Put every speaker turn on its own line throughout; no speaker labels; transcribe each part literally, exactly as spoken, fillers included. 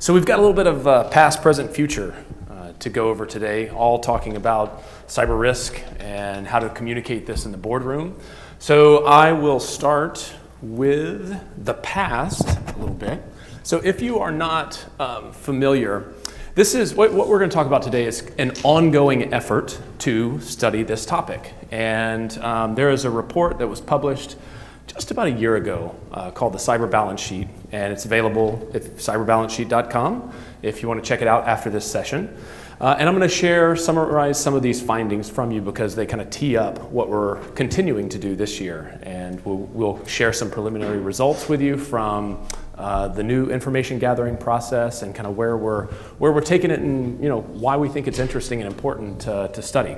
So we've got a little bit of uh, past, present, future uh, to go over today, all talking about cyber risk and how to communicate this in the boardroom. So I will start with the past a little bit. So if you are not um, familiar, this is what, what we're going to talk about today is an ongoing effort to study this topic. And um, there is a report that was published just about a year ago uh, called the Cyber Balance Sheet, and it's available at cyber balance sheet dot com if you want to check it out after this session. Uh, and I'm going to share, summarize some of these findings from you because they kind of tee up what we're continuing to do this year. And we'll, we'll share some preliminary results with you from uh, the new information gathering process and kind of where we're, where we're taking it and you know, why we think it's interesting and important uh, to study.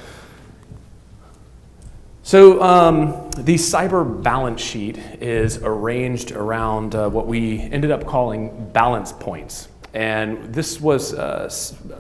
So um, the cyber balance sheet is arranged around uh, what we ended up calling balance points. And this was uh,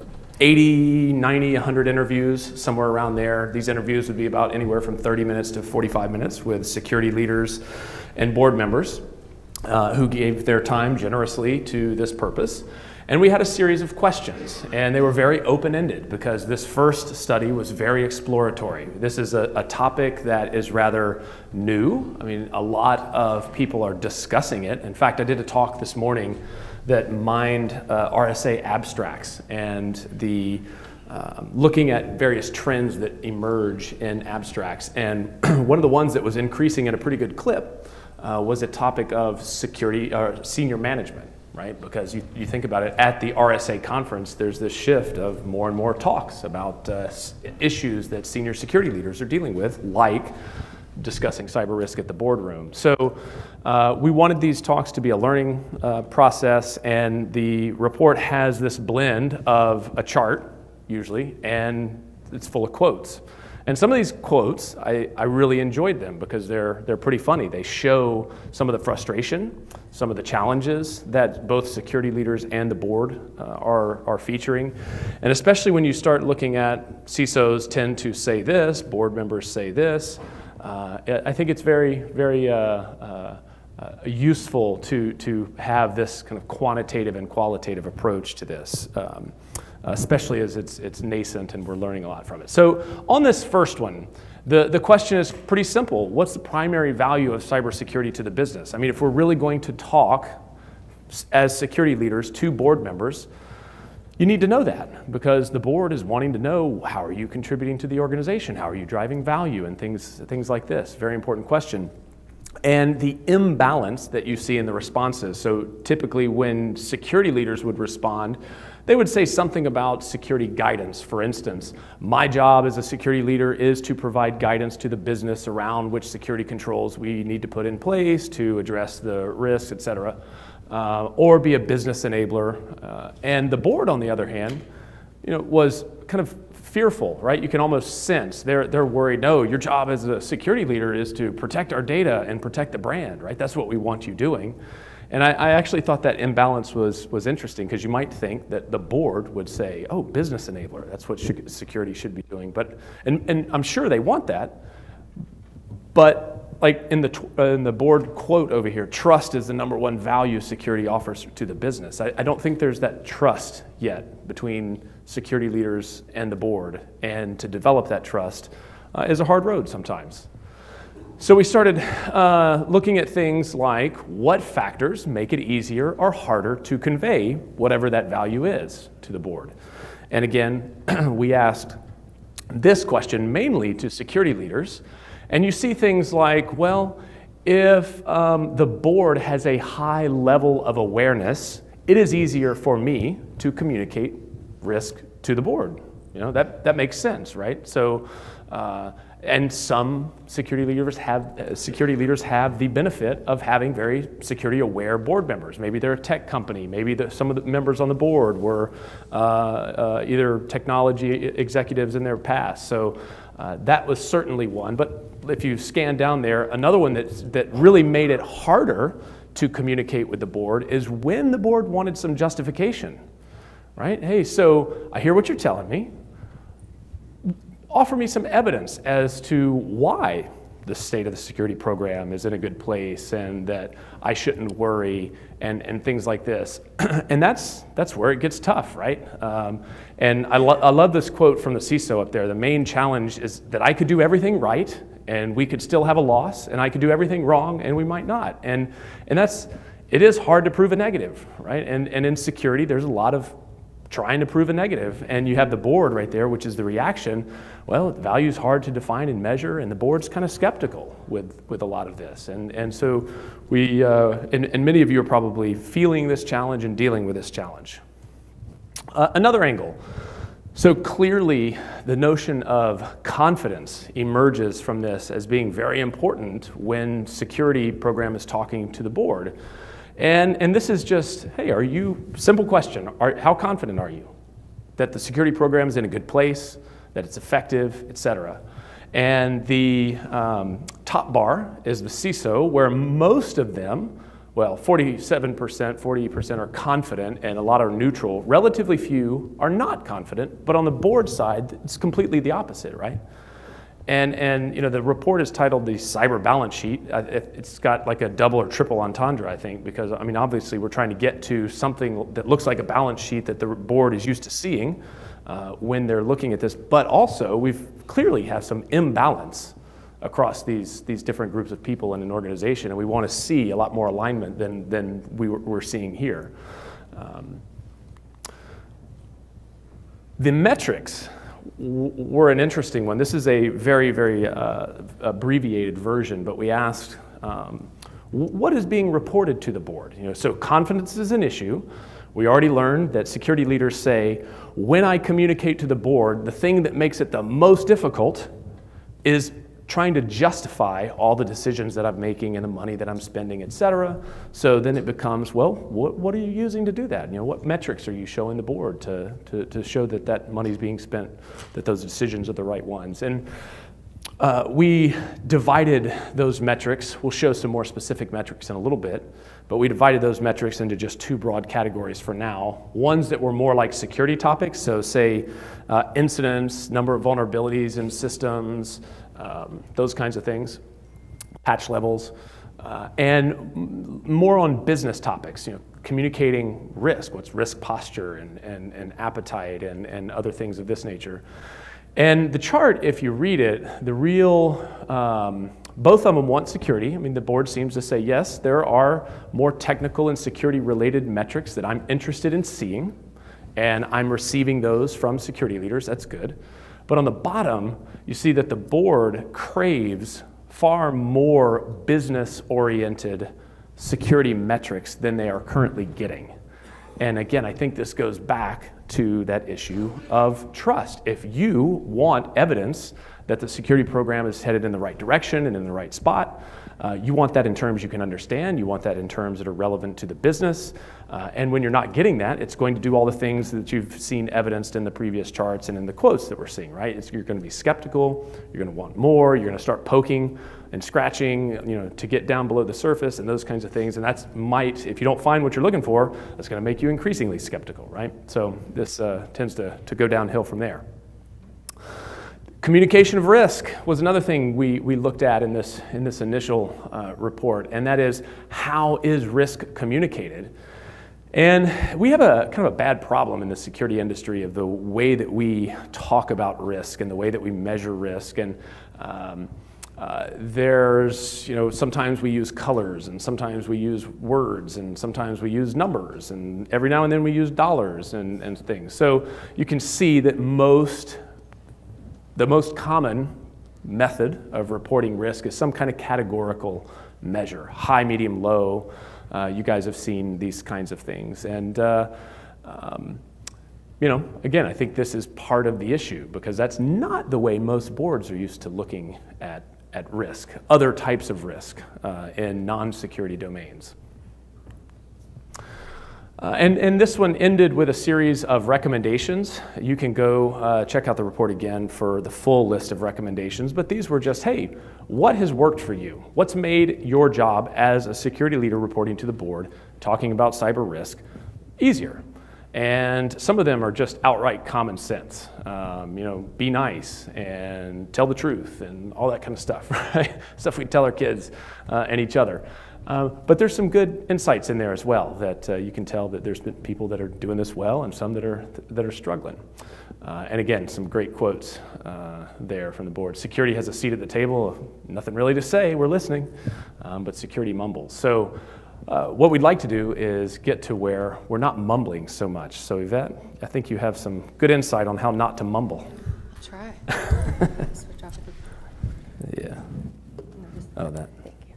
eighty, ninety, one hundred interviews, somewhere around there. These interviews would be about anywhere from thirty minutes to forty-five minutes with security leaders and board members uh, who gave their time generously to this purpose. And we had a series of questions, and they were very open-ended because this first study was very exploratory. This is a, a topic that is rather new. I mean, a lot of people are discussing it. In fact, I did a talk this morning that mined uh, R S A abstracts and the um, looking at various trends that emerge in abstracts. And one of the ones that was increasing at a pretty good clip uh, was a topic of security or senior management. Right? Because you, you think about it, at the R S A conference, there's this shift of more and more talks about uh, issues that senior security leaders are dealing with, like discussing cyber risk at the boardroom. So uh, we wanted these talks to be a learning uh, process, and the report has this blend of a chart, usually, and it's full of quotes. And some of these quotes, I, I really enjoyed them because they're, they're pretty funny. They show some of the frustration, some of the challenges that both security leaders and the board uh, are, are featuring. And especially when you start looking at C I S Os tend to say this, board members say this, uh, I think it's very, very uh, uh, uh, useful to, to have this kind of quantitative and qualitative approach to this. Um, especially as it's, it's nascent and we're learning a lot from it. So on this first one, the, the question is pretty simple. What's the primary value of cybersecurity to the business? I mean, if we're really going to talk as security leaders to board members, you need to know that because the board is wanting to know how are you contributing to the organization? How are you driving value and things, things like this? Very important question. And the imbalance that you see in the responses. So typically when security leaders would respond, they would say something about security guidance. For instance, my job as a security leader is to provide guidance to the business around which security controls we need to put in place to address the risks, et cetera, uh, or be a business enabler. Uh, and the board, on the other hand, you know, was kind of fearful, right? You can almost sense they're, they're worried, no, your job as a security leader is to protect our data and protect the brand, right? That's what we want you doing. And I, I actually thought that imbalance was, was interesting because you might think that the board would say, oh, business enabler, that's what sh- security should be doing. But, and, and I'm sure they want that, but like in the, tw- uh, in the board quote over here, trust is the number one value security offers to the business. I, I don't think there's that trust yet between security leaders and the board, and to develop that trust uh, is a hard road sometimes. So we started uh, looking at things like what factors make it easier or harder to convey whatever that value is to the board. And again, we asked this question mainly to security leaders, and you see things like, well, if um, the board has a high level of awareness, it is easier for me to communicate risk to the board. You know, that, that makes sense, right? So, uh, and some security leaders have uh, security leaders have the benefit of having very security-aware board members. Maybe they're a tech company. Maybe the, some of the members on the board were uh, uh, either technology executives in their past. So uh, that was certainly one. But if you scan down there, another one that that really made it harder to communicate with the board is when the board wanted some justification. Right? Hey, so I hear what you're telling me. Offer me some evidence as to why the state of the security program is in a good place and that I shouldn't worry and, and things like this. And that's, that's where it gets tough, right? Um, and I, lo I love this quote from the C I S O up there. The main challenge is that I could do everything right and we could still have a loss, and I could do everything wrong and we might not. And, and that's, it is hard to prove a negative, right? And, and in security, there's a lot of trying to prove a negative, and you have the board right there, which is the reaction. Well, the value is hard to define and measure, and the board's kind of skeptical with, with a lot of this. And, and so we, uh, and, and many of you are probably feeling this challenge and dealing with this challenge. Uh, another angle. So clearly, the notion of confidence emerges from this as being very important when security program is talking to the board. And, and this is just, hey, are you, simple question, are, how confident are you that the security program is in a good place, that it's effective, et cetera? And the um, top bar is the C I S O, where most of them, well, forty-seven percent, forty percent are confident, and a lot are neutral. Relatively few are not confident, but on the board side, it's completely the opposite, right? And, and you know, the report is titled the Cyber Balance Sheet. It's got like a double or triple entendre, I think, because, I mean, obviously we're trying to get to something that looks like a balance sheet that the board is used to seeing uh, when they're looking at this, but also we've clearly have some imbalance across these, these different groups of people in an organization, and we want to see a lot more alignment than, than we were, we're seeing here. Um, the metrics were an interesting one. This is a very, very uh, abbreviated version, but we asked, um, what is being reported to the board? You know, so confidence is an issue. We already learned that security leaders say, when I communicate to the board, the thing that makes it the most difficult is trying to justify all the decisions that I'm making and the money that I'm spending, et cetera. So then it becomes, well, what, what are you using to do that? You know, what metrics are you showing the board to, to, to show that that money is being spent, that those decisions are the right ones? And uh, we divided those metrics. We'll show some more specific metrics in a little bit, but we divided those metrics into just two broad categories for now. Ones that were more like security topics, so say uh, incidents, number of vulnerabilities in systems, Um, those kinds of things, patch levels, uh, and more on business topics, you know, communicating risk, what's risk posture and, and, and appetite and, and other things of this nature. And the chart, if you read it, the real, um, both of them want security. I mean, the board seems to say, yes, there are more technical and security related metrics that I'm interested in seeing, and I'm receiving those from security leaders, that's good. But on the bottom, you see that the board craves far more business-oriented security metrics than they are currently getting. And again, I think this goes back to that issue of trust. If you want evidence that the security program is headed in the right direction and in the right spot, Uh, you want that in terms you can understand. You want that in terms that are relevant to the business. Uh, and when you're not getting that, it's going to do all the things that you've seen evidenced in the previous charts and in the quotes that we're seeing, right? It's, you're going to be skeptical. You're going to want more. You're going to start poking and scratching, you know, to get down below the surface and those kinds of things. And that's might, if you don't find what you're looking for, that's going to make you increasingly skeptical, right? So this uh, tends to, to go downhill from there. Communication of risk was another thing we, we looked at in this, in this initial uh, report, and that is, how is risk communicated? And we have a kind of a bad problem in the security industry of the way that we talk about risk and the way that we measure risk. And um, uh, there's, you know, sometimes we use colors, and sometimes we use words, and sometimes we use numbers, and every now and then we use dollars and, and things. So you can see that most The most common method of reporting risk is some kind of categorical measure, high, medium, low. Uh, you guys have seen these kinds of things. And, uh, um, you know, again, I think this is part of the issue, because that's not the way most boards are used to looking at, at risk, other types of risk uh, in non-security domains. Uh, and, and this one ended with a series of recommendations. You can go uh, check out the report again for the full list of recommendations, but these were just, hey, what has worked for you? What's made your job as a security leader reporting to the board, talking about cyber risk, easier? And some of them are just outright common sense. Um, you know, be nice and tell the truth and all that kind of stuff, right? Stuff we tell our kids uh, and each other. Uh, but there's some good insights in there as well that uh, you can tell that there's been people that are doing this well and some that are that are struggling. Uh, and again, some great quotes uh, there from the board. Security has a seat at the table. Nothing really to say. We're listening, um, but security mumbles. So uh, what we'd like to do is get to where we're not mumbling so much. So Yvette, I think you have some good insight on how not to mumble.
I'll try. Switch off the...
Yeah. Oh, that.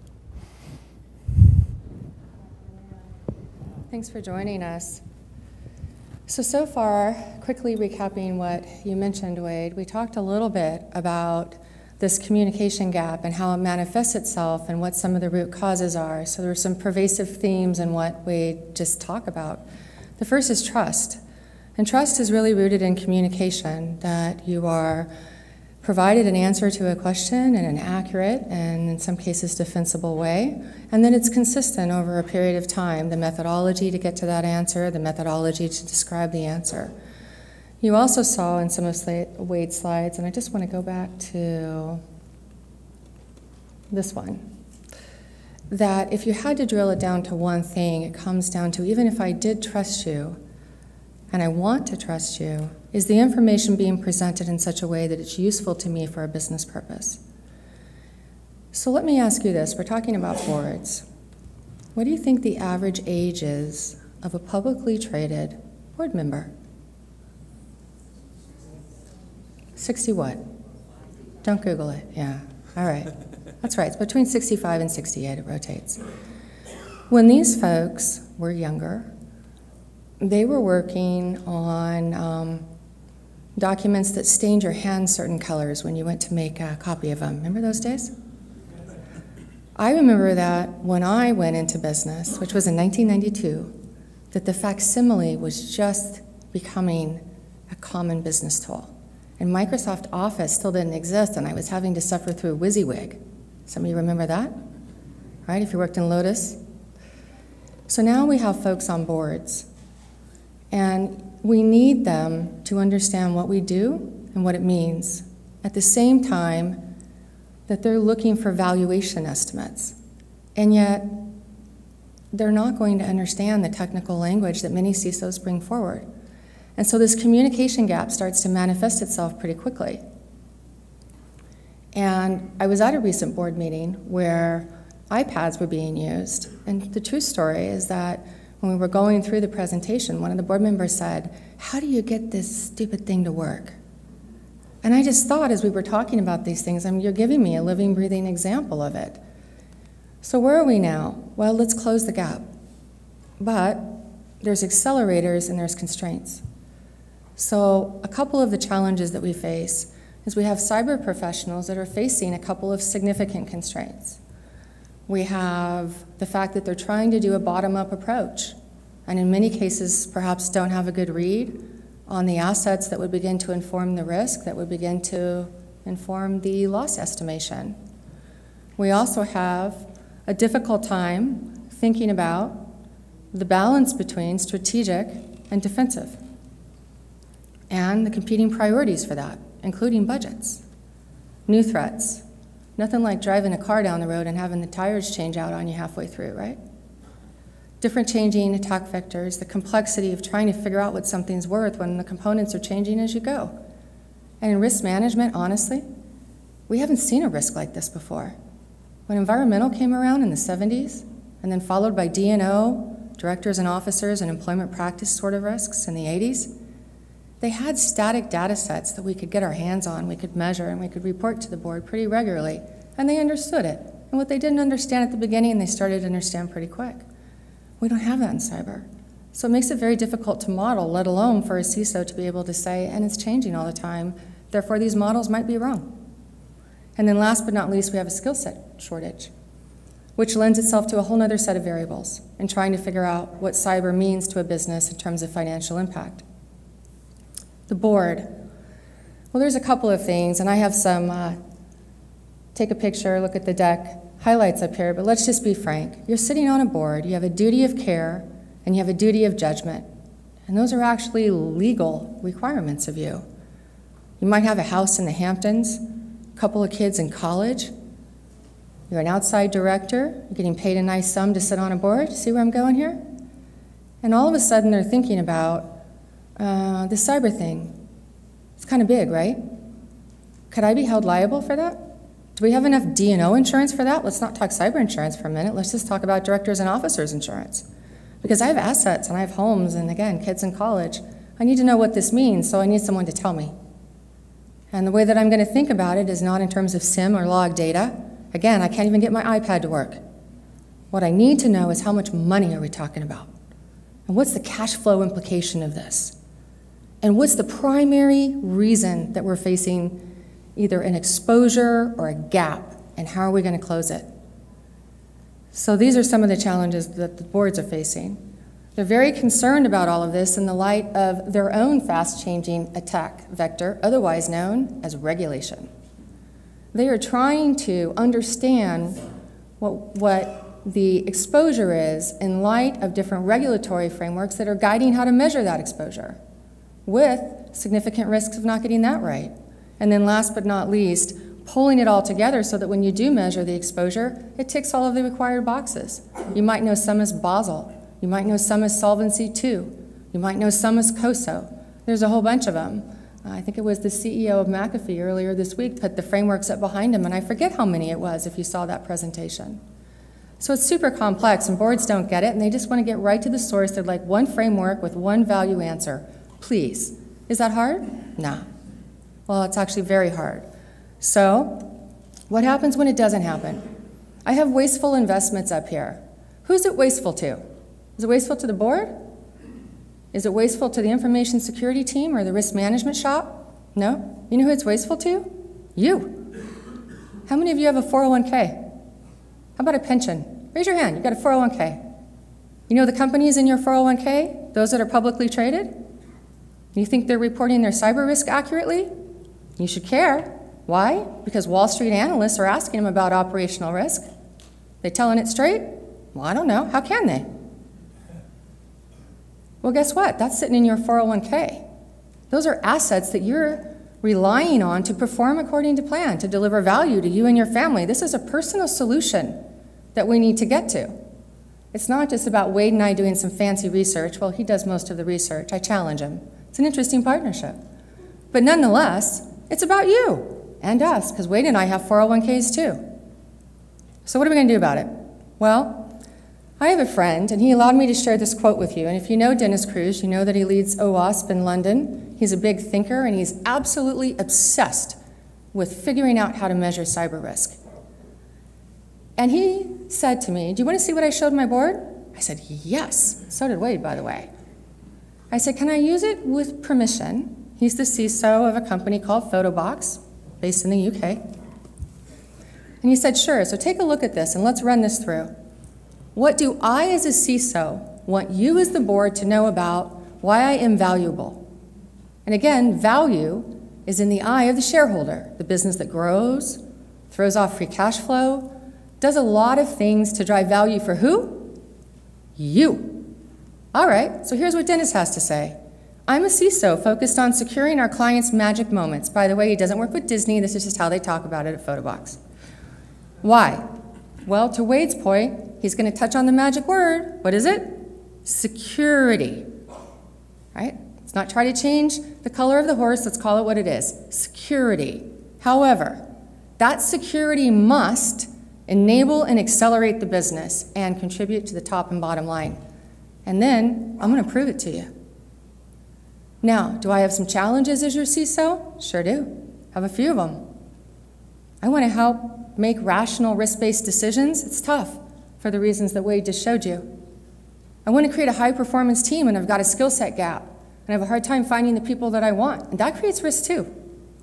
Thanks for joining us. So, so far, quickly recapping what you mentioned, Wade, we talked a little bit about this communication gap and how it manifests itself and what some of the root causes are. So there are some pervasive themes in what Wade just talked about. The first is trust. And trust is really rooted in communication, that you are provided an answer to a question in an accurate and in some cases defensible way, and then it's consistent over a period of time, the methodology to get to that answer, the methodology to describe the answer. You also saw in some of Wade's slides, and I just want to go back to this one, that if you had to drill it down to one thing, it comes down to, even if I did trust you, and I want to trust you, is the information being presented in such a way that it's useful to me for a business purpose? So let me ask you this. We're talking about boards. What do you think the average age is of a publicly traded board member? sixty what? Don't Google it. Yeah. All right. That's right. It's between sixty-five and sixty-eight. It rotates. When these folks were younger, they were working on um, documents that stained your hands certain colors when you went to make a copy of them. Remember those days? I remember that when I went into business, which was in nineteen ninety-two, that the facsimile was just becoming a common business tool. And Microsoft Office still didn't exist, and I was having to suffer through WYSIWYG. Some of you remember that? Right, if you worked in Lotus? So now we have folks on boards, and we need them to understand what we do and what it means. At the same time that they're looking for valuation estimates. And yet, they're not going to understand the technical language that many C I S Os bring forward. And so this communication gap starts to manifest itself pretty quickly. And I was at a recent board meeting where iPads were being used. And the true story is that when we were going through the presentation, one of the board members said, "How do you get this stupid thing to work?" And I just thought, as we were talking about these things, I mean, you're giving me a living, breathing example of it. So where are we now? Well, let's close the gap. But there's accelerators and there's constraints. So a couple of the challenges that we face is we have cyber professionals that are facing a couple of significant constraints. We have the fact that they're trying to do a bottom-up approach, and in many cases perhaps don't have a good read on the assets that would begin to inform the risk, that would begin to inform the loss estimation. We also have a difficult time thinking about the balance between strategic and defensive, and the competing priorities for that, including budgets, new threats. Nothing like driving a car down the road and having the tires change out on you halfway through, right? Different changing attack vectors, the complexity of trying to figure out what something's worth when the components are changing as you go. And in risk management, honestly, we haven't seen a risk like this before. When environmental came around in the seventies, and then followed by D and O, directors and officers and employment practice sort of risks in the eighties, they had static data sets that we could get our hands on, we could measure, and we could report to the board pretty regularly, and they understood it. And what they didn't understand at the beginning, they started to understand pretty quick. We don't have that in cyber. So it makes it very difficult to model, let alone for a C I S O to be able to say, and it's changing all the time, therefore these models might be wrong. And then last but not least, we have a skill set shortage, which lends itself to a whole other set of variables in trying to figure out what cyber means to a business in terms of financial impact. The board. Well, there's a couple of things, and I have some, uh, take a picture, look at the deck, highlights up here, but let's just be frank. You're sitting on a board, you have a duty of care, and you have a duty of judgment. And those are actually legal requirements of you. You might have a house in the Hamptons, a couple of kids in college. You're an outside director. You're getting paid a nice sum to sit on a board. See where I'm going here? And all of a sudden, they're thinking about uh, this cyber thing. It's kind of big, right? Could I be held liable for that? Do we have enough D and O insurance for that? Let's not talk cyber insurance for a minute. Let's just talk about directors and officers insurance. Because I have assets and I have homes and, again, kids in college. I need to know what this means, so I need someone to tell me. And the way that I'm going to think about it is not in terms of SIM or log data. Again, I can't even get my iPad to work. What I need to know is how much money are we talking about? And what's the cash flow implication of this? And what's the primary reason that we're facing either an exposure or a gap, and how are we going to close it? So these are some of the challenges that the boards are facing. They're very concerned about all of this in the light of their own fast-changing attack vector, otherwise known as regulation. They are trying to understand what, what the exposure is in light of different regulatory frameworks that are guiding how to measure that exposure, with significant risks of not getting that right. And then last but not least, pulling it all together so that when you do measure the exposure, it ticks all of the required boxes. You might know some as Basel. You might know some as Solvency two. You might know some as COSO. There's a whole bunch of them. Uh, I think it was the C E O of McAfee earlier this week put the frameworks up behind him, and I forget how many it was if you saw that presentation. So it's super complex, and boards don't get it, and they just want to get right to the source. They're like one framework with one value answer. Please. Is that hard? Nah. Well, it's actually very hard. So, what happens when it doesn't happen? I have wasteful investments up here. Who's it wasteful to? Is it wasteful to the board? Is it wasteful to the information security team or the risk management shop? No? You know who it's wasteful to? You. How many of you have a four oh one K? How about a pension? Raise your hand. You've got a four oh one K. You know the companies in your four oh one K? Those that are publicly traded? You think they're reporting their cyber risk accurately? You should care. Why? Because Wall Street analysts are asking them about operational risk. They telling it straight? Well, I don't know. How can they? Well, guess what? That's sitting in your four oh one K. Those are assets that you're relying on to perform according to plan, to deliver value to you and your family. This is a personal solution that we need to get to. It's not just about Wade and I doing some fancy research. Well, he does most of the research. I challenge him. It's an interesting partnership. But nonetheless, it's about you and us, because Wade and I have four oh one Ks too. So what are we going to do about it? Well, I have a friend, and he allowed me to share this quote with you. And if you know Dennis Cruz, you know that he leads OWASP in London. He's a big thinker, and he's absolutely obsessed with figuring out how to measure cyber risk. And he said to me, do you want to see what I showed my board? I said, yes. So did Wade, by the way. I said, can I use it with permission? He's the C I S O of a company called Photobox, based in the U K. And he said, sure, so take a look at this and let's run this through. What do I as a C I S O want you as the board to know about why I am valuable? And again, value is in the eye of the shareholder, the business that grows, throws off free cash flow, does a lot of things to drive value for who? You. All right, so here's what Dennis has to say. I'm a C I S O focused on securing our clients' magic moments. By the way, he doesn't work with Disney. This is just how they talk about it at Photobox. Why? Well, to Wade's point, he's going to touch on the magic word. What is it? Security. Right? Let's not try to change the color of the horse. Let's call it what it is. Security. However, that security must enable and accelerate the business and contribute to the top and bottom line. And then I'm going to prove it to you. Now, do I have some challenges as your C I S O? Sure do. I have a few of them. I want to help make rational risk-based decisions. It's tough for the reasons that Wade just showed you. I want to create a high-performance team, and I've got a skill set gap, and I have a hard time finding the people that I want, and that creates risk too.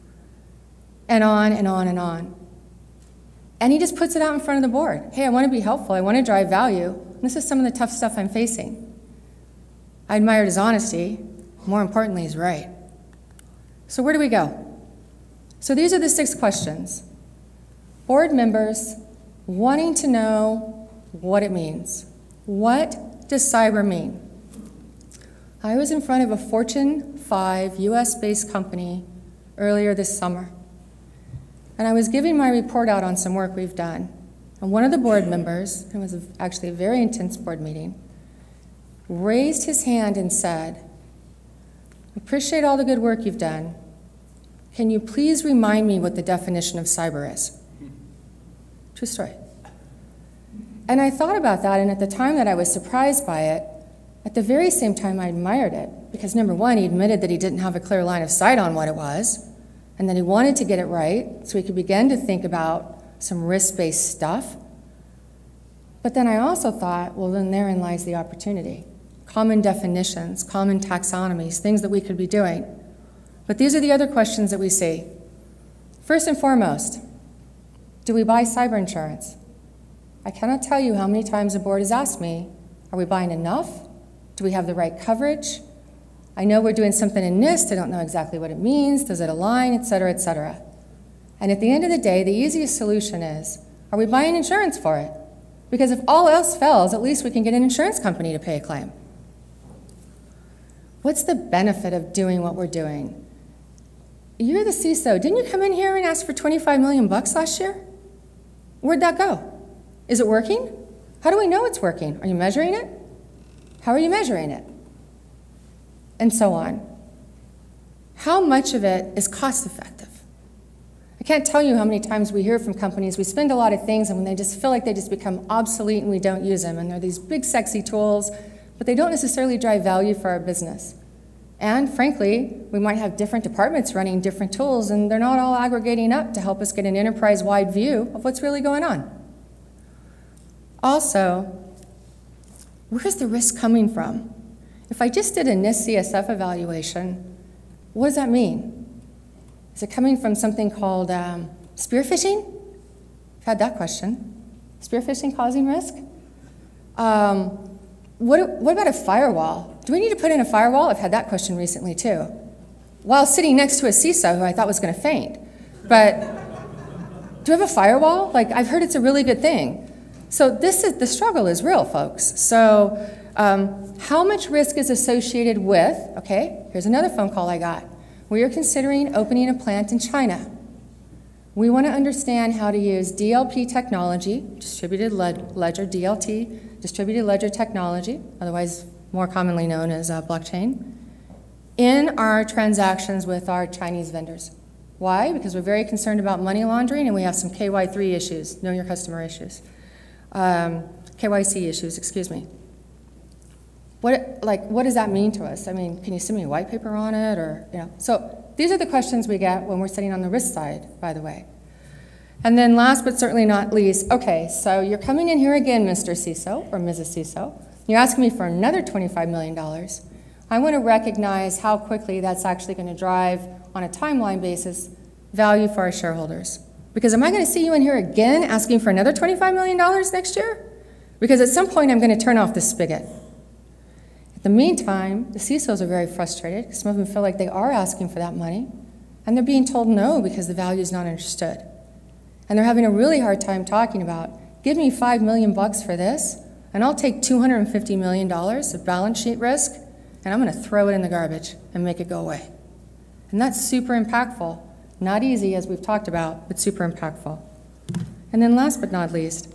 And on and on and on. And he just puts it out in front of the board. Hey, I want to be helpful. I want to drive value. This is some of the tough stuff I'm facing. I admired his honesty. More importantly, he's right. So where do we go? So these are the six questions. Board members wanting to know what it means. What does cyber mean? I was in front of a Fortune five U S-based company earlier this summer, and I was giving my report out on some work we've done. And one of the board members, it was actually a very intense board meeting, raised his hand and said, "Appreciate all the good work you've done. Can you please remind me what the definition of cyber is?" True story. And I thought about that, and at the time that I was surprised by it, at the very same time I admired it, because number one, he admitted that he didn't have a clear line of sight on what it was, and that he wanted to get it right so he could begin to think about some risk-based stuff. But then I also thought, well, then therein lies the opportunity. Common definitions, common taxonomies, things that we could be doing. But these are the other questions that we see. First and foremost, do we buy cyber insurance? I cannot tell you how many times the board has asked me, are we buying enough? Do we have the right coverage? I know we're doing something in NIST, I don't know exactly what it means, does it align, et cetera, et cetera. And at the end of the day, the easiest solution is, are we buying insurance for it? Because if all else fails, at least we can get an insurance company to pay a claim. What's the benefit of doing what we're doing? You're the C I S O. Didn't you come in here and ask for twenty-five million bucks last year? Where'd that go? Is it working? How do we know it's working? Are you measuring it? How are you measuring it? And so on. How much of it is cost effective? I can't tell you how many times we hear from companies, we spend a lot of things, and when they just feel like they just become obsolete and we don't use them, and they're these big sexy tools, but they don't necessarily drive value for our business. And frankly, we might have different departments running different tools, and they're not all aggregating up to help us get an enterprise-wide view of what's really going on. Also, where's the risk coming from? If I just did a NIST C S F evaluation, what does that mean? Is it coming from something called um, spear phishing? I've had that question. Spear phishing causing risk? Um, what, what about a firewall? Do we need to put in a firewall? I've had that question recently too. While sitting next to a C I S O who I thought was going to faint. But do we have a firewall? Like, I've heard it's a really good thing. So this is, the struggle is real, folks. So um, how much risk is associated with, okay, here's another phone call I got. We are considering opening a plant in China. We want to understand how to use D L P technology, distributed ledger, D L T, distributed ledger technology, otherwise more commonly known as uh, blockchain, in our transactions with our Chinese vendors. Why? Because we're very concerned about money laundering, and we have some K Y three issues, know your customer issues, um, K Y C issues, excuse me. What, like, what does that mean to us? I mean, can you send me a white paper on it, or, you know? So these are the questions we get when we're sitting on the risk side, by the way. And then last but certainly not least, okay, so you're coming in here again, Mister C I S O or Missus C I S O. You're asking me for another twenty-five million dollars. I want to recognize how quickly that's actually going to drive, on a timeline basis, value for our shareholders. Because am I going to see you in here again asking for another twenty-five million dollars next year? Because at some point I'm going to turn off the spigot. In the meantime, the C I S Os are very frustrated. Some of them feel like they are asking for that money, and they're being told no because the value is not understood. And they're having a really hard time talking about, give me five million bucks for this, and I'll take two hundred fifty million dollars of balance sheet risk, and I'm going to throw it in the garbage and make it go away. And that's super impactful. Not easy, as we've talked about, but super impactful. And then last but not least,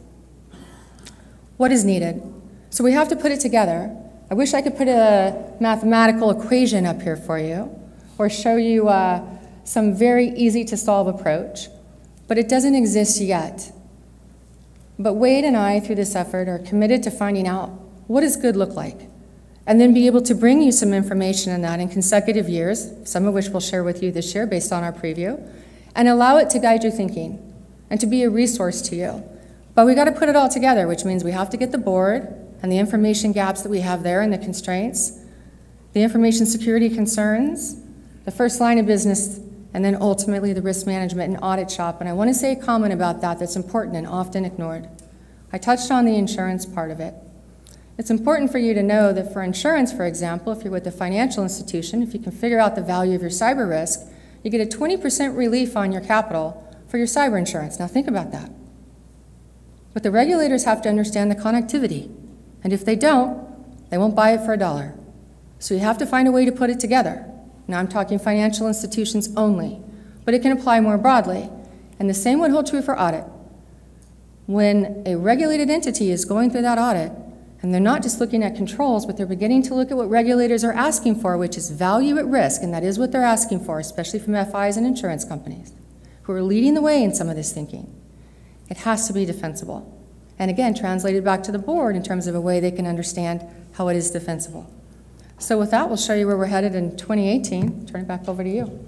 what is needed? So we have to put it together. I wish I could put a mathematical equation up here for you, or show you uh, some very easy to solve approach, but it doesn't exist yet. But Wade and I, through this effort, are committed to finding out what does good look like, and then be able to bring you some information on that in consecutive years, some of which we'll share with you this year based on our preview, and allow it to guide your thinking and to be a resource to you. But we got to put it all together, which means we have to get the board and the information gaps that we have there and the constraints, the information security concerns, the first line of business, and then ultimately the risk management and audit shop. And I want to say a comment about that that's important and often ignored. I touched on the insurance part of it. It's important for you to know that for insurance, for example, if you're with a financial institution, if you can figure out the value of your cyber risk, you get a twenty percent relief on your capital for your cyber insurance. Now think about that. But the regulators have to understand the connectivity. And if they don't, they won't buy it for a dollar. So you have to find a way to put it together. Now I'm talking financial institutions only, but it can apply more broadly. And the same would hold true for audit. When a regulated entity is going through that audit, and they're not just looking at controls, but they're beginning to look at what regulators are asking for, which is value at risk, and that is what they're asking for, especially from F Is and insurance companies, who are leading the way in some of this thinking. It has to be defensible. And again, translated back to the board in terms of a way they can understand how it is defensible. So with that, we'll show you where we're headed in twenty eighteen. Turn it back over to you.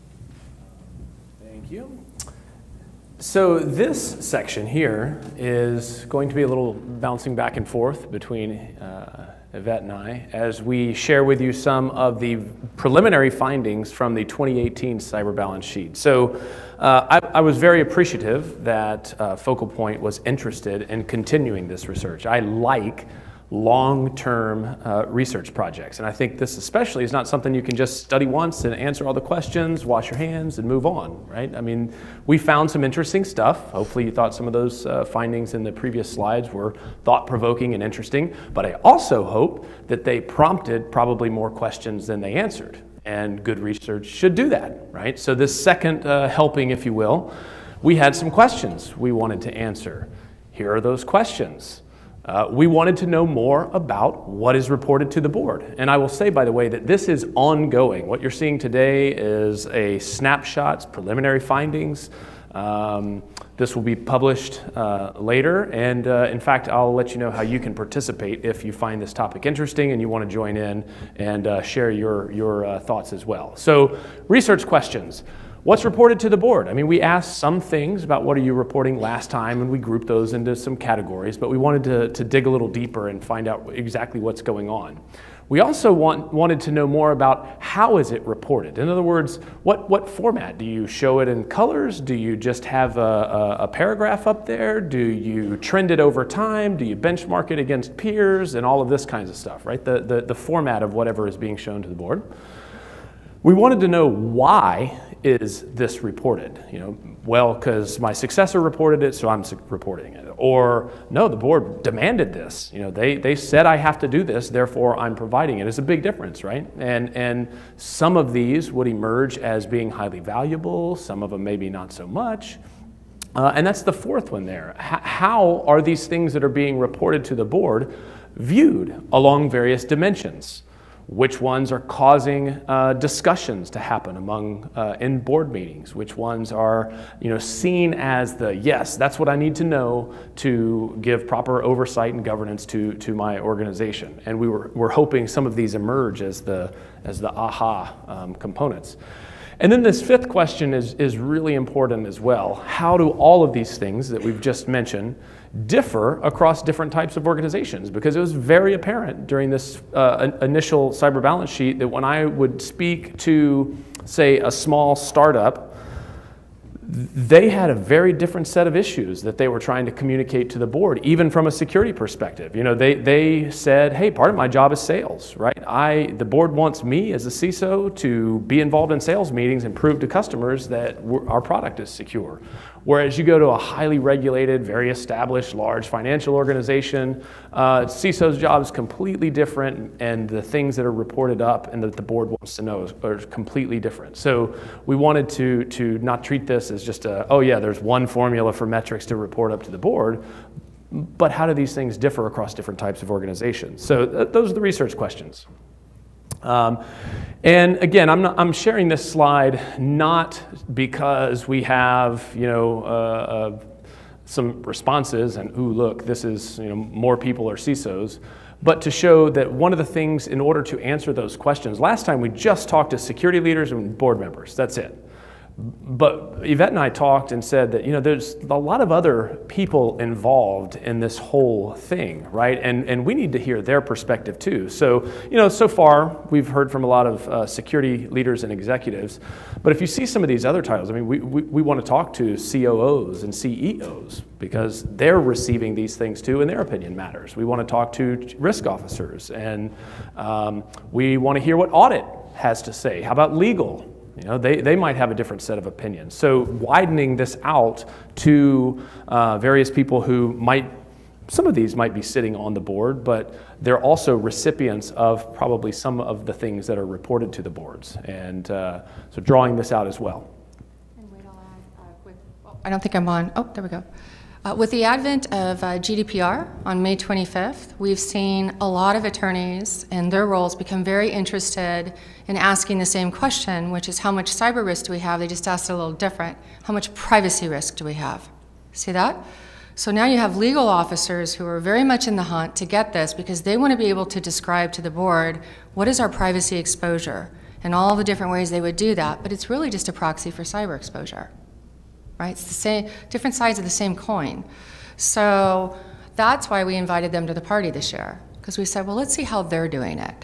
Thank you. So this section here is going to be a little bouncing back and forth between uh, Yvette and I as we share with you some of the preliminary findings from the twenty eighteen cyber balance sheet. So uh, I, I was very appreciative that uh, Focal Point was interested in continuing this research. I like long-term uh, research projects. And I think this especially is not something you can just study once and answer all the questions, wash your hands, and move on, right? I mean, we found some interesting stuff. Hopefully you thought some of those uh, findings in the previous slides were thought-provoking and interesting, but I also hope that they prompted probably more questions than they answered. And good research should do that, right? So this second uh, helping, if you will, we had some questions we wanted to answer. Here are those questions. Uh, we wanted to know more about what is reported to the board. And I will say, by the way, that this is ongoing. What you're seeing today is a snapshot, preliminary findings. Um, this will be published uh, later. And uh, in fact, I'll let you know how you can participate if you find this topic interesting and you want to join in and uh, share your, your uh, thoughts as well. So, research questions. What's reported to the board? I mean, we asked some things about what are you reporting last time, and we grouped those into some categories, but we wanted to, to dig a little deeper and find out exactly what's going on. We also want, wanted to know more about how is it reported? In other words, what, what format? Do you show it in colors? Do you just have a, a, a paragraph up there? Do you trend it over time? Do you benchmark it against peers? And all of this kinds of stuff, right? The, the, the format of whatever is being shown to the board. We wanted to know why is this reported? You know, well, because my successor reported it, so I'm reporting it. Or, no, the board demanded this. You know, they, they said I have to do this, therefore I'm providing it. It's a big difference, right? And, and some of these would emerge as being highly valuable, some of them maybe not so much. Uh, and that's the fourth one there. H- how are these things that are being reported to the board viewed along various dimensions? Which ones are causing uh, discussions to happen among uh, in board meetings? Which ones are, you know, seen as the yes, that's what I need to know to give proper oversight and governance to to my organization? And we were we're hoping some of these emerge as the as the aha um, components. And then this fifth question is is really important as well. How do all of these things that we've just mentioned differ across different types of organizations? Because it was very apparent during this uh, initial cyber balance sheet that when I would speak to, say, a small startup, they had a very different set of issues that they were trying to communicate to the board, even from a security perspective. You know, they, they said, hey, part of my job is sales, right? I, the board wants me as a C I S O to be involved in sales meetings and prove to customers that we're, our product is secure. Whereas you go to a highly regulated, very established, large financial organization, uh, C I S O's job is completely different, and the things that are reported up and that the board wants to know are completely different. So we wanted to, to not treat this as just a, oh yeah, there's one formula for metrics to report up to the board, but how do these things differ across different types of organizations? So th- those are the research questions. Um, and again, I'm, not, I'm sharing this slide not because we have, you know, uh, uh, some responses and, ooh, look, this is, you know, more people are C I S Os, but to show that one of the things in order to answer those questions, last time we just talked to security leaders and board members, that's it. But Yvette and I talked and said that, you know, there's a lot of other people involved in this whole thing, right? And and we need to hear their perspective too. So, you know, so far we've heard from a lot of uh, security leaders and executives. But if you see some of these other titles, I mean, we, we, we want to talk to C O Os and C E Os because they're receiving these things too and their opinion matters. We want to talk to risk officers, and um, we want to hear what audit has to say. How about legal? You know, they, they might have a different set of opinions. So widening this out to uh, various people who might some of these might be sitting on the board, but they're also recipients of probably some of the things that are reported to the boards. And uh, so drawing this out as well.
And wait, I'll add, uh, with, oh, I don't think I'm on. Oh, there we go. Uh, with the advent of uh, G D P R on May twenty-fifth, we've seen a lot of attorneys and their roles become very interested in asking the same question, which is how much cyber risk do we have? They just asked it a little different. How much privacy risk do we have? See that? So now you have legal officers who are very much in the hunt to get this because they want to be able to describe to the board what is our privacy exposure and all the different ways they would do that, but it's really just a proxy for cyber exposure. Right? It's the same, different sides of the same coin. So that's why we invited them to the party this year, because we said, well, let's see how they're doing it.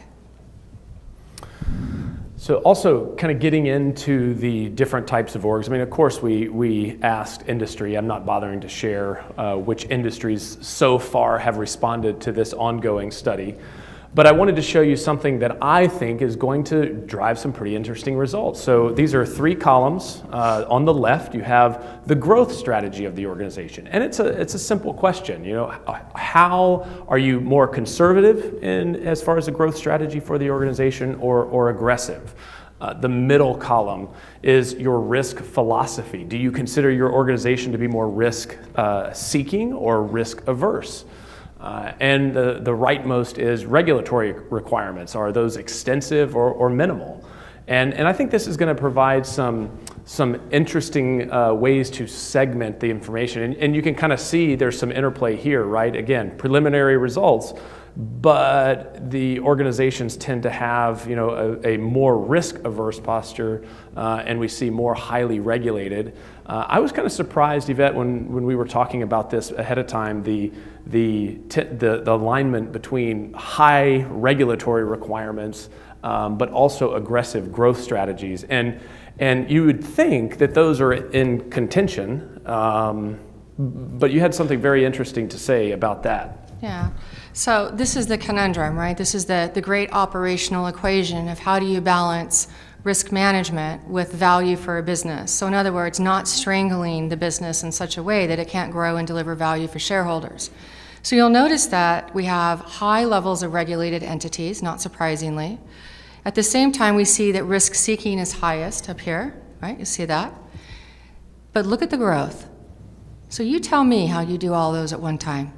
So also kind of getting into the different types of orgs. I mean, of course, we, we asked industry. I'm not bothering to share uh, which industries so far have responded to this ongoing study. But I wanted to show you something that I think is going to drive some pretty interesting results. So these are three columns. Uh, on the left, you have the growth strategy of the organization. And it's a, it's a simple question. You know, how are you more conservative in as far as the growth strategy for the organization or, or aggressive? Uh, the middle column is your risk philosophy. Do you consider your organization to be more risk uh, seeking or risk averse? Uh, and the, the rightmost is regulatory requirements. Are those extensive or, or minimal? And, and I think this is going to provide some, some interesting uh, ways to segment the information. And, and you can kind of see there's some interplay here, right? Again, preliminary results, but the organizations tend to have, you know, a, a more risk-averse posture, uh, and we see more highly regulated. Uh, I was kind of surprised, Yvette, when, when we were talking about this ahead of time, the, the, t the, the alignment between high regulatory requirements, um, but also aggressive growth strategies. And, and you would think that those are in contention, um, but you had something very interesting to say about that.
Yeah. So this is the conundrum, right? This is the, the great operational equation of how do you balance risk management with value for a business. So in other words, not strangling the business in such a way that it can't grow and deliver value for shareholders. So you'll notice that we have high levels of regulated entities, not surprisingly. At the same time, we see that risk seeking is highest up here, right? You see that? But look at the growth. So you tell me how you do all those at one time.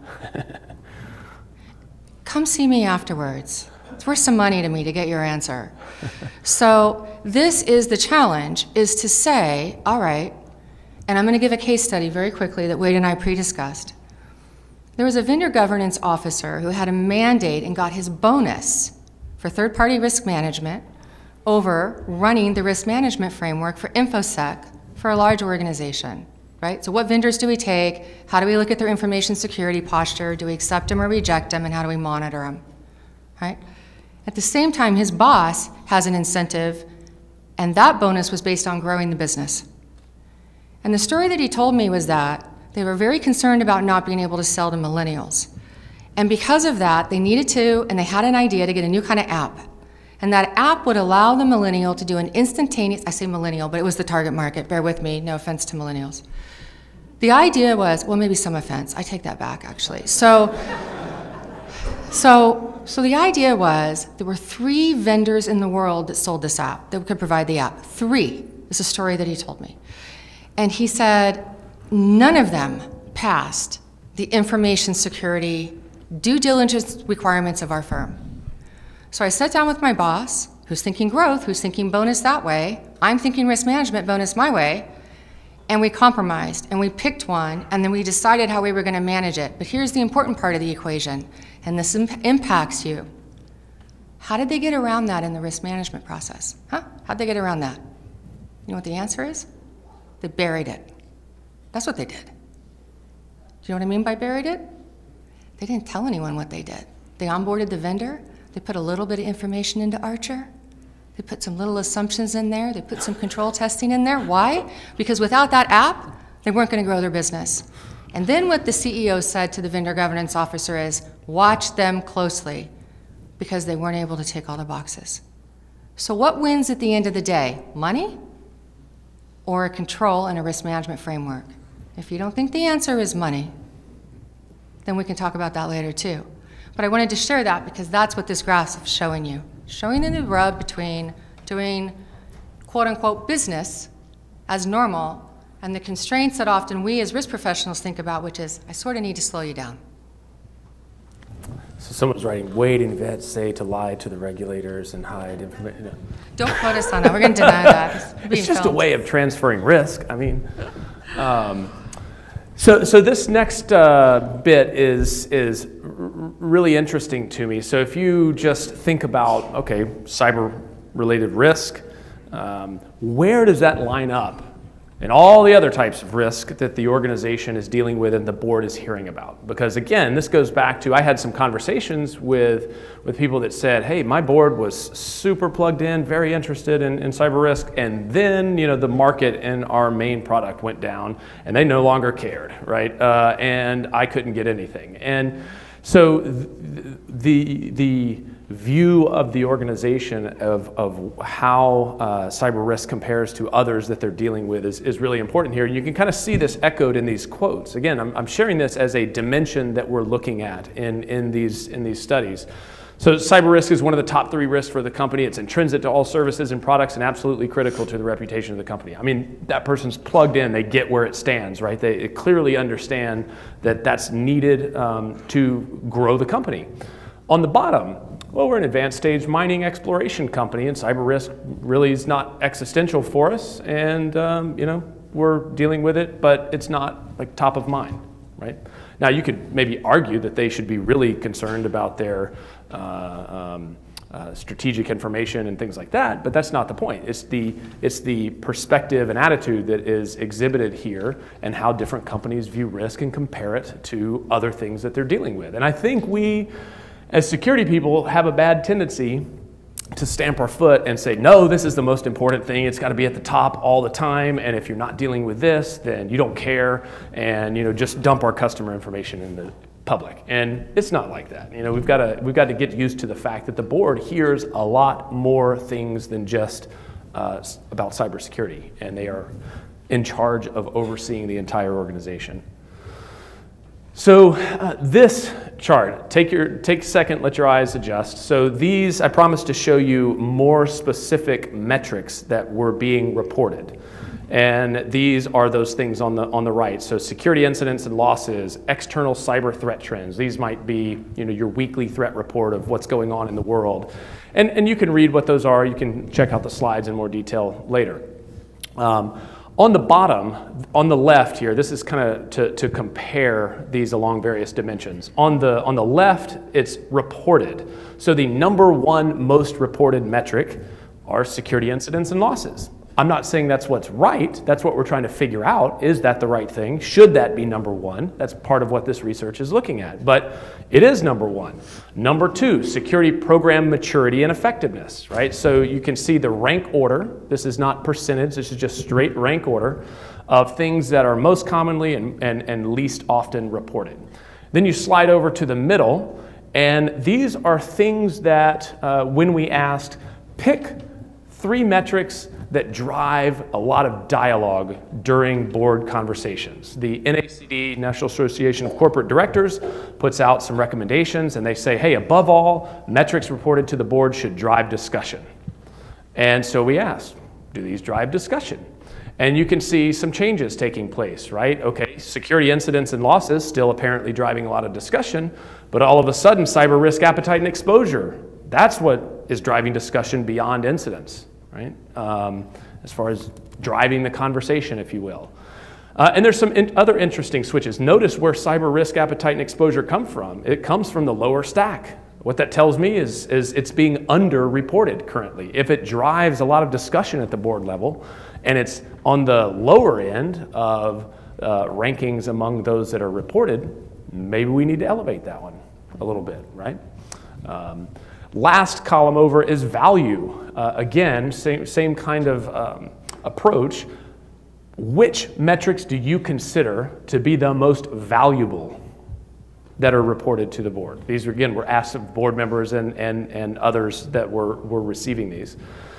Come see me afterwards. It's worth some money to me to get your answer. So this is the challenge, is to say, all right, and I'm going to give a case study very quickly that Wade and I pre-discussed. There was a vendor governance officer who had a mandate and got his bonus for third-party risk management over running the risk management framework for InfoSec for a large organization. Right? So what vendors do we take? How do we look at their information security posture? Do we accept them or reject them? And how do we monitor them? Right? At the same time, his boss has an incentive, and that bonus was based on growing the business. And the story that he told me was that they were very concerned about not being able to sell to millennials. And because of that, they needed to, and they had an idea to get a new kind of app. And that app would allow the millennial to do an instantaneous, I say millennial, but it was the target market, bear with me, no offense to millennials. The idea was, well, maybe some offense. I take that back, actually. So, so, so the idea was there were three vendors in the world that sold this app, that could provide the app. Three is a story that he told me. And he said none of them passed the information security due diligence requirements of our firm. So I sat down with my boss, who's thinking growth, who's thinking bonus that way. I'm thinking risk management bonus my way. And we compromised, and we picked one, and then we decided how we were going to manage it. But here's the important part of the equation, and this imp impacts you. How did they get around that in the risk management process? Huh? How'd they get around that? You know what the answer is? They buried it. That's what they did. Do you know what I mean by buried it? They didn't tell anyone what they did. They onboarded the vendor. They put a little bit of information into Archer. They put some little assumptions in there. They put some control testing in there. Why? Because without that app, they weren't going to grow their business. And then what the C E O said to the vendor governance officer is, watch them closely, because they weren't able to tick all the boxes. So what wins at the end of the day? Money or a control and a risk management framework? If you don't think the answer is money, then we can talk about that later too. But I wanted to share that because that's what this graph is showing you. Showing you the rub between doing quote-unquote business as normal and the constraints that often we as risk professionals think about, which is, I sort of need to slow you down.
So someone's writing, Wade and Yvette say to lie to the regulators and hide information. No.
Don't quote us on that. We're going to deny that. It's,
it's just
filmed.
a way of transferring risk. I mean, um, so so this next uh, bit is is r- really interesting to me. So if you just think about, okay, cyber-related risk, um, where does that line up? And all the other types of risk that the organization is dealing with and the board is hearing about. Because again, this goes back to, I had some conversations with, with people that said, hey, my board was super plugged in, very interested in, in cyber risk, and then you know the market and our main product went down, and they no longer cared, right? Uh, and I couldn't get anything. And so the, the view of the organization of, of how uh, cyber risk compares to others that they're dealing with is, is really important here. You can kind of see this echoed in these quotes. Again, I'm, I'm sharing this as a dimension that we're looking at in, in, these, in these studies. So cyber risk is one of the top three risks for the company. It's intrinsic to all services and products and absolutely critical to the reputation of the company. I mean, that person's plugged in, they get where it stands, right? They clearly understand that that's needed um, to grow the company. On the bottom, well, we're an advanced stage mining exploration company, and cyber risk really is not existential for us, and um, you know we're dealing with it, but it's not like top of mind, right? Now, you could maybe argue that they should be really concerned about their uh, um, uh, strategic information and things like that, but that's not the point. It's the it's the perspective and attitude that is exhibited here, and how different companies view risk and compare it to other things that they're dealing with. And I think we, as security people, have a bad tendency to stamp our foot and say, no, this is the most important thing. It's got to be at the top all the time. And if you're not dealing with this, then you don't care. And you know, just dump our customer information in the public. And it's not like that. You know, we've got to we've got to get used to the fact that the board hears a lot more things than just uh, about cybersecurity, and they are in charge of overseeing the entire organization. So uh, this chart, take your take a second, let your eyes adjust. So these, I promise to show you more specific metrics that were being reported. And these are those things on the on the right. So security incidents and losses, external cyber threat trends. These might be, you know, your weekly threat report of what's going on in the world. And, and you can read what those are. You can check out the slides in more detail later. Um, On the bottom, on the left here, this is kind of to, to compare these along various dimensions. On the, on the left, it's reported. So the number one most reported metric are security incidents and losses. I'm not saying that's what's right. That's what we're trying to figure out. Is that the right thing? Should that be number one? That's part of what this research is looking at. But it is number one. Number two, security program maturity and effectiveness, right? So you can see the rank order. This is not percentage. This is just straight rank order of things that are most commonly and, and, and least often reported. Then you slide over to the middle, and these are things that uh, when we asked, pick three metrics that drive a lot of dialogue during board conversations. The N A C D, National Association of Corporate Directors, puts out some recommendations, and they say, hey, above all, metrics reported to the board should drive discussion. And so we asked, do these drive discussion? And you can see some changes taking place, right? Okay, security incidents and losses still apparently driving a lot of discussion, but all of a sudden, cyber risk appetite and exposure, that's what is driving discussion beyond incidents. Right? Um, as far as driving the conversation, if you will. Uh, and there's some in other interesting switches. Notice where cyber risk appetite and exposure come from. It comes from the lower stack. What that tells me is, is it's being under-reported currently. If it drives a lot of discussion at the board level, and it's on the lower end of uh, rankings among those that are reported, maybe we need to elevate that one a little bit, right? Um, Last column over is value. Uh, again, same, same kind of um, approach. Which metrics do you consider to be the most valuable that are reported to the board? These, are, again, were asked of board members and, and, and others that were, were receiving these.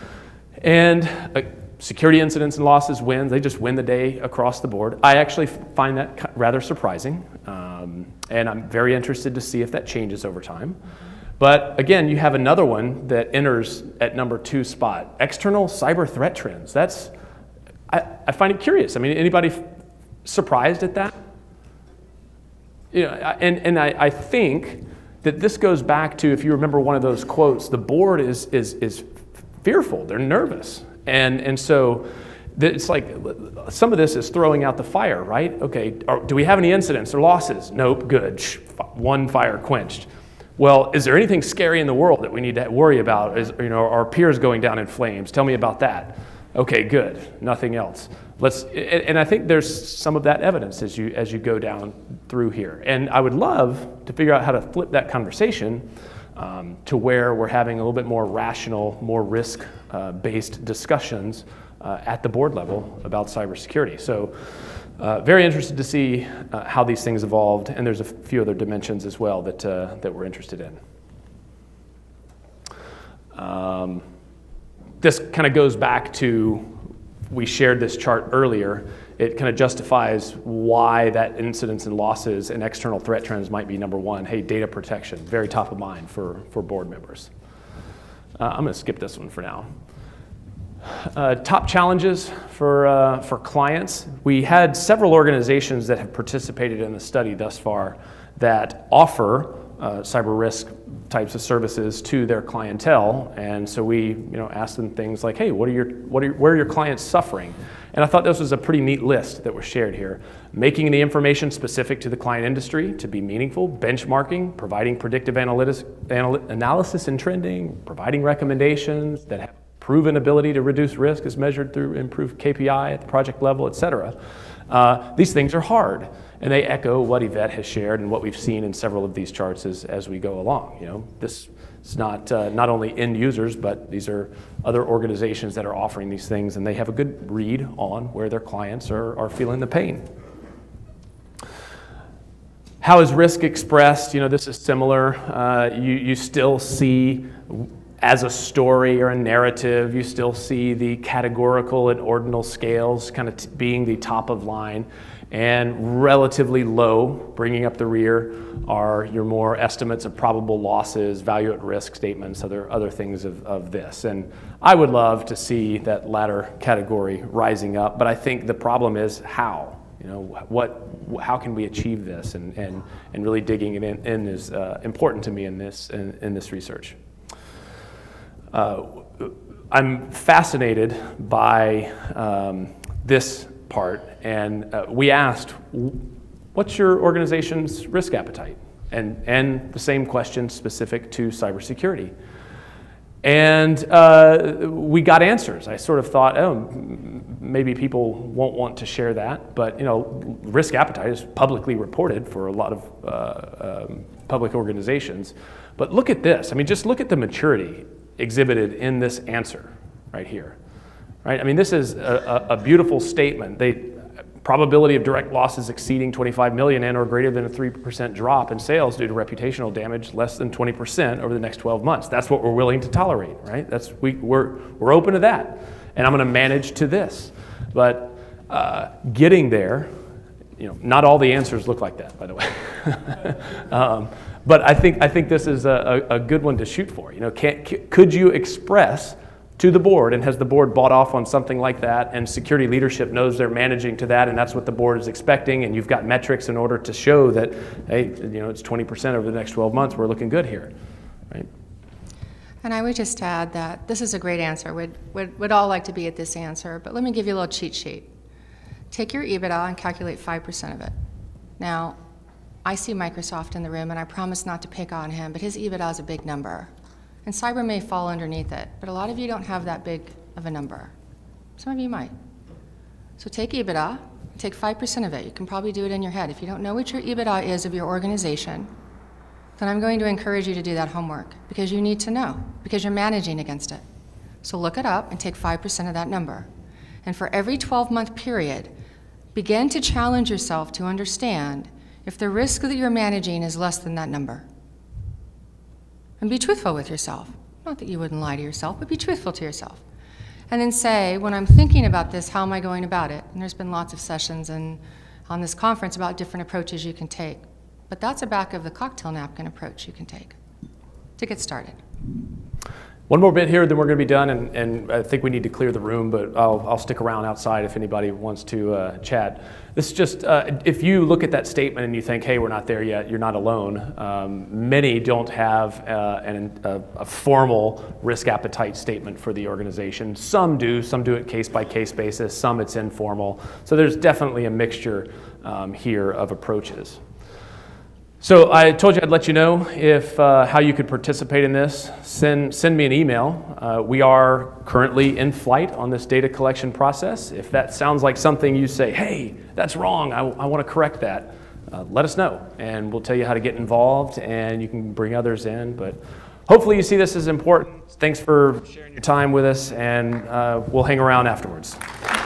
And uh, security incidents and losses wins. They just win the day across the board. I actually find that rather surprising. Um, And I'm very interested to see if that changes over time. But again, you have another one that enters at number two spot, external cyber threat trends. That's, I, I find it curious. I mean, anybody f- surprised at that? You know, and, and I, I think that this goes back to, if you remember one of those quotes, the board is, is, is fearful, they're nervous. And, and so it's like some of this is throwing out the fire, right? Okay, are, do we have any incidents or losses? Nope, good, Shh, one fire quenched. Well, is there anything scary in the world that we need to worry about? Is, you know, our peers going down in flames? Tell me about that. Okay, good, nothing else. Let's, and I think there's some of that evidence as you as you go down through here. And I would love to figure out how to flip that conversation um, to where we're having a little bit more rational, more risk-based uh, discussions uh, at the board level about cybersecurity. So uh, very interested to see uh, how these things evolved, and there's a few other dimensions as well that, uh, that we're interested in. Um, this kind of goes back to, we shared this chart earlier. It kind of justifies why that incidents and losses and external threat trends might be number one. Hey, data protection, very top of mind for, for board members. Uh, I'm going to skip this one for now. Uh, top challenges for, uh, for clients. We had several organizations that have participated in the study thus far that offer uh, cyber risk types of services to their clientele, and so we, you know, asked them things like, "Hey, what are your, what are, where are your clients suffering?" And I thought this was a pretty neat list that was shared here. Making the information specific to the client industry to be meaningful, benchmarking, providing predictive analytics, anal- analysis and trending, providing recommendations that have proven ability to reduce risk as measured through improved K P I at the project level, et cetera. Uh, these things are hard, and they echo what Yvette has shared and what we've seen in several of these charts as, as we go along. You know, this is not uh, not only end users, but these are other organizations that are offering these things, and they have a good read on where their clients are, are feeling the pain. How is risk expressed? You know, this is similar. Uh, you, you still see, as a story or a narrative, you still see the categorical and ordinal scales kind of t- being the top of line, and relatively low, bringing up the rear, are your more estimates of probable losses, value at risk statements, other other things of, of this. And I would love to see that latter category rising up, but I think the problem is how. You know, what, how can we achieve this? And and, and really digging it in, in is uh, important to me in this in, in this research. Uh, I'm fascinated by um, this part, and uh, we asked, what's your organization's risk appetite? And, and the same question specific to cybersecurity. And uh, we got answers. I sort of thought, oh, maybe people won't want to share that, but you know, risk appetite is publicly reported for a lot of uh, um, public organizations. But look at this. I mean, just look at the maturity exhibited in this answer right here, right? I mean, this is a, a, a beautiful statement. They, probability of direct losses exceeding twenty-five million and or greater than a three percent drop in sales due to reputational damage less than twenty percent over the next twelve months. That's what we're willing to tolerate, right? That's, we, we're, we're open to that. And I'm gonna manage to this. But uh, getting there, you know, not all the answers look like that, by the way. um, But I think I think this is a, a, a good one to shoot for. You know, can, could you express to the board, and has the board bought off on something like that, and security leadership knows they're managing to that, and that's what the board is expecting, and you've got metrics in order to show that, hey, you know, it's twenty percent over the next twelve months, we're looking good here, right?
And I would just add that this is a great answer. We'd, we'd, we'd all like to be at this answer, but let me give you a little cheat sheet. Take your EBITDA and calculate five percent of it. Now, I see Microsoft in the room, and I promise not to pick on him, but his EBITDA is a big number. And cyber may fall underneath it, but a lot of you don't have that big of a number. Some of you might. So take EBITDA, take five percent of it. You can probably do it in your head. If you don't know what your EBITDA is of your organization, then I'm going to encourage you to do that homework, because you need to know, because you're managing against it. So look it up and take five percent of that number. And for every twelve-month period, begin to challenge yourself to understand if the risk that you're managing is less than that number. And be truthful with yourself. Not that you wouldn't lie to yourself, but be truthful to yourself. And then say, when I'm thinking about this, how am I going about it? And there's been lots of sessions and on this conference about different approaches you can take. But that's a back of the cocktail napkin approach you can take to get started.
One more bit here, then we're going to be done, and, and I think we need to clear the room, but I'll, I'll stick around outside if anybody wants to uh, chat. This is just, uh, if you look at that statement and you think, hey, we're not there yet, you're not alone. Um, many don't have uh, an, a, a formal risk appetite statement for the organization. Some do, some do it case-by-case basis, some it's informal. So there's definitely a mixture um, here of approaches. So I told you I'd let you know if uh, how you could participate in this. Send, send me an email. Uh, we are currently in flight on this data collection process. If that sounds like something you say, hey, that's wrong, I, I want to correct that, uh, let us know. And we'll tell you how to get involved, and you can bring others in. But hopefully you see this as important. Thanks for sharing your time with us, and uh, we'll hang around afterwards.